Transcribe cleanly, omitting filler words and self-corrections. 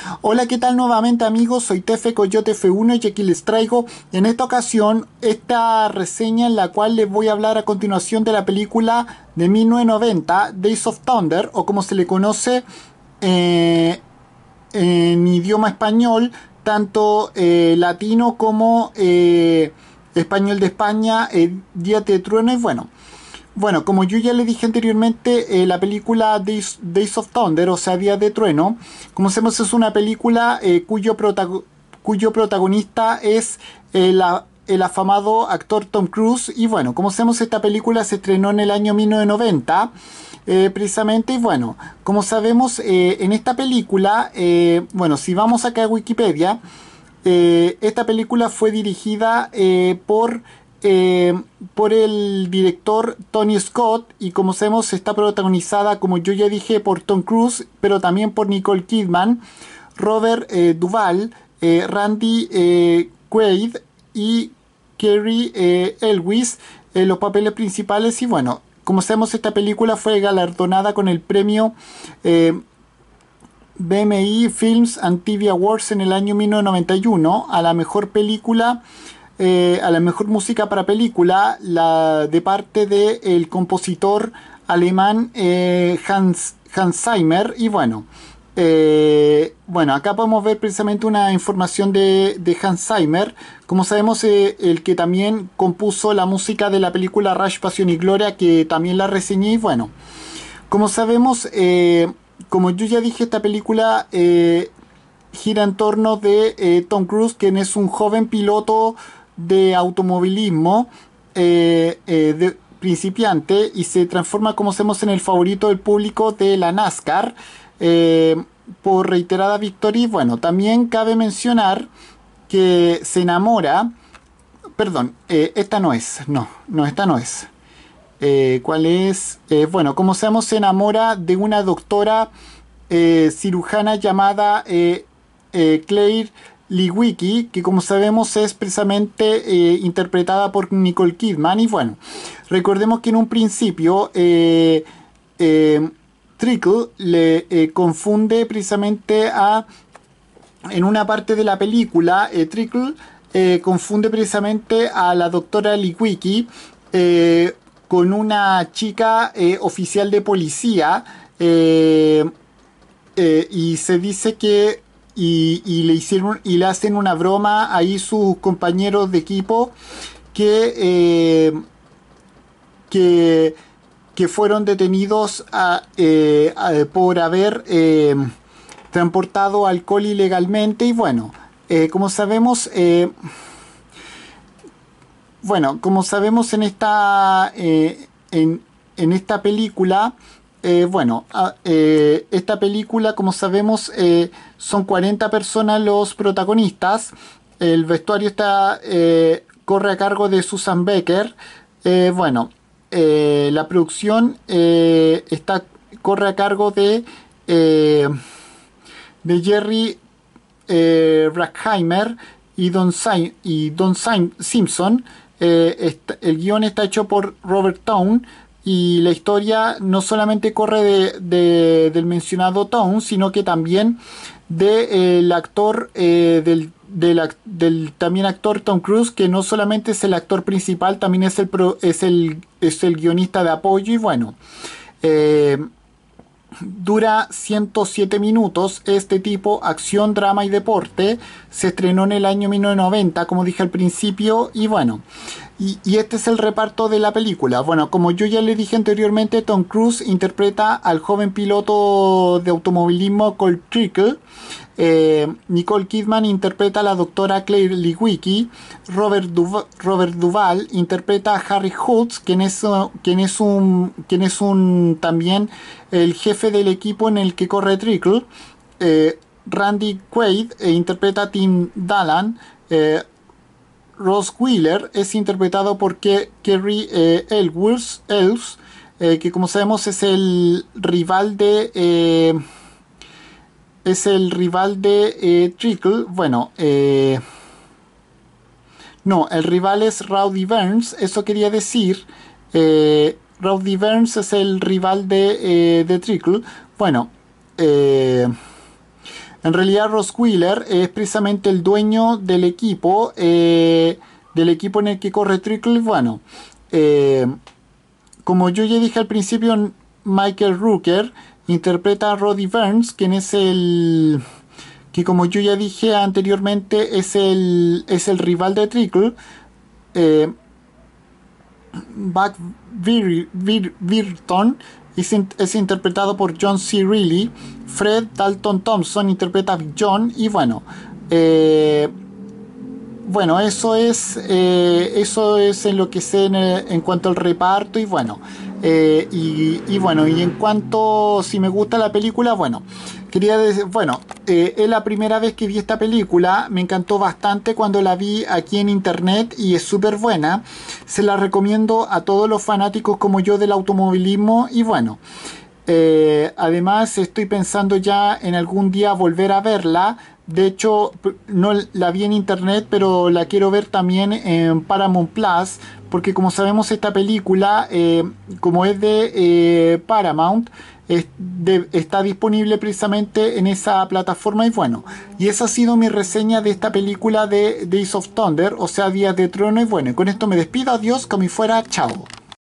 Hola, ¿qué tal nuevamente amigos? Soy Tefe Coyote F1 y aquí les traigo en esta ocasión esta reseña en la cual les voy a hablar a continuación de la película de 1990, Days of Thunder, o como se le conoce eh, en idioma español, tanto latino como español de España, Días de Trueno. Y bueno, como yo ya le dije anteriormente, la película Days of Thunder, o sea, Días de Trueno, como sabemos es una película cuyo protagonista es el afamado actor Tom Cruise. Y bueno, como sabemos esta película se estrenó en el año 1990, precisamente. Y bueno, como sabemos en esta película, bueno, si vamos acá a Wikipedia, esta película fue dirigida por el director Tony Scott, y como sabemos está protagonizada, como yo ya dije, por Tom Cruise, pero también por Nicole Kidman, Robert Duvall, Randy Quaid y Cary Elwes en los papeles principales. Y bueno, como sabemos esta película fue galardonada con el premio BMI Films and TV Awards en el año 1991 a la mejor película, a la mejor música para película, de parte del compositor alemán Hans Zimmer. Y bueno, acá podemos ver precisamente una información de Hans Zimmer. Como sabemos, el que también compuso la música de la película Rush, Pasión y Gloria, que también la reseñé. Y bueno, como sabemos, como yo ya dije, esta película gira en torno de Tom Cruise, quien es un joven piloto de automovilismo principiante, y se transforma, como sabemos, en el favorito del público de la NASCAR por reiterada victoria. Y bueno, también cabe mencionar que se enamora, perdón, esta no es, no, esta no es. ¿Cuál es? Bueno, como sabemos, se enamora de una doctora cirujana llamada Claire Lewicki, que como sabemos es precisamente interpretada por Nicole Kidman. Y bueno, recordemos que en un principio Trickle le confunde precisamente en una parte de la película, Trickle confunde precisamente a la doctora Lewicki con una chica oficial de policía, y se dice que le hacen una broma ahí sus compañeros de equipo que, que fueron detenidos por haber transportado alcohol ilegalmente. Y bueno, como sabemos, como sabemos en esta película, esta película, como sabemos, son 40 personas los protagonistas. El vestuario corre a cargo de Susan Becker. La producción corre a cargo de Jerry Bruckheimer y Don Simpson. El guión está hecho por Robert Towne, y la historia no solamente corre del mencionado Towne, sino que también del actor, del también actor Tom Cruise, que no solamente es el actor principal, también es el guionista de apoyo. Y bueno, dura 107 minutos este tipo, acción, drama y deporte. Se estrenó en el año 1990, como dije al principio. Y bueno, y este es el reparto de la película. Bueno, como yo ya le dije anteriormente, Tom Cruise interpreta al joven piloto de automovilismo Cole Trickle. Nicole Kidman interpreta a la doctora Claire Lewicki. Robert Duvall interpreta a Harry Hoods, quien es también el jefe del equipo en el que corre Trickle. Randy Quaid interpreta a Tim Dallan. Ross Wheeler es interpretado por Cary Elwes, que como sabemos es el rival de Trickle. No, el rival es Rowdy Burns, eso quería decir. Rowdy Burns es el rival de Trickle. Bueno, En realidad Ross Wheeler es precisamente el dueño del equipo en el que corre Trickle. Bueno, como yo ya dije al principio, Michael Rooker interpreta a Roddy Burns, quien es que como yo ya dije anteriormente es el rival de Trickle. Buck Virton es interpretado por John C. Reilly. Fred Dalton Thompson interpreta a Big John. Y bueno, eso es en lo que sé en cuanto al reparto. Y bueno, y en cuanto si me gusta la película, bueno, quería decir, bueno, es la primera vez que vi esta película. Me encantó bastante cuando la vi aquí en internet y es súper buena. Se la recomiendo a todos los fanáticos como yo del automovilismo. Y bueno, además estoy pensando ya en algún día volver a verla. De hecho, no la vi en internet, pero la quiero ver también en Paramount Plus, porque como sabemos esta película, como es de Paramount, está disponible precisamente en esa plataforma. Y bueno, y esa ha sido mi reseña de esta película de Days of Thunder, o sea, Días de Trueno. Y bueno, y con esto me despido, adiós, como si fuera, chao.